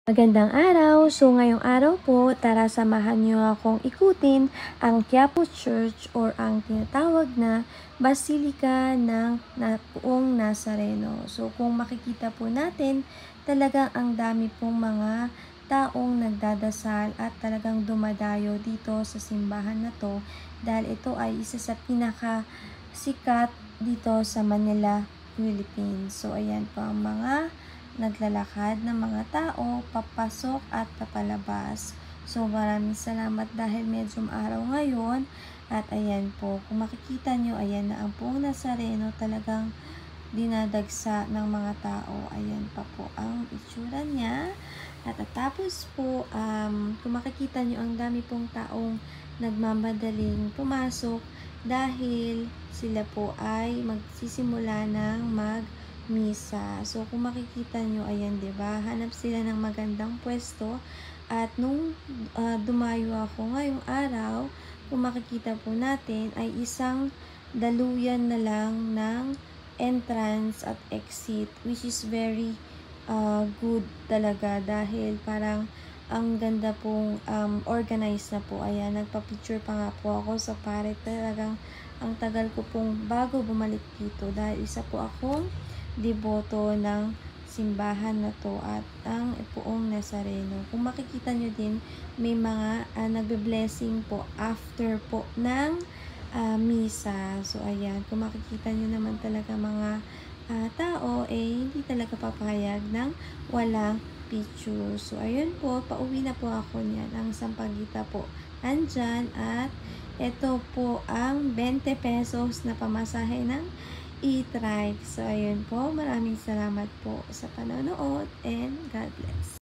Magandang araw! So ngayong araw po, tara samahan niyo akong ikutin ang Quiapo Church or ang tinatawag na Basilica ng Poong Nazareno. So kung makikita po natin, talagang ang dami pong mga taong nagdadasal at talagang dumadayo dito sa simbahan na to dahil ito ay isa sa pinakasikat dito sa Manila, Philippines. So ayan po ang mga naglalakad ng mga tao, papasok at papalabas. So maraming salamat dahil medyo araw ngayon. At ayan po, kung makikita nyo, ayan na ang Poong Nazareno talagang dinadagsa ng mga tao. Ayan pa po ang itsura niya. At tapos po, kung makikita nyo, ang dami pong taong nagmamadaling pumasok dahil sila po ay magsisimula ng misa. So, kung makikita nyo, ayan, 'di ba? Hanap sila ng magandang pwesto. At nung dumayo ako ngayong araw, kung makikita po natin, ay isang daluyan na lang ng entrance at exit, which is very good talaga dahil parang ang ganda pong organized na po. Ayan, nagpa-picture pa nga po ako sa pare. Talagang ang tagal ko pong bago bumalik dito dahil isa po akong deboto ng simbahan na to at ang Poong Nazareno. Kung makikita nyo din, may mga nagbe-blessing po after po ng misa. So ayan, kung makikita nyo naman talaga mga tao, hindi talaga papayag ng walang picture. So ayun po, pauwi na po ako niyan. Ang Sampaguita po andyan at ito po ang 20 pesos na pamasahe ng e-trike. So, ayun po. Maraming salamat po sa panonood and God bless.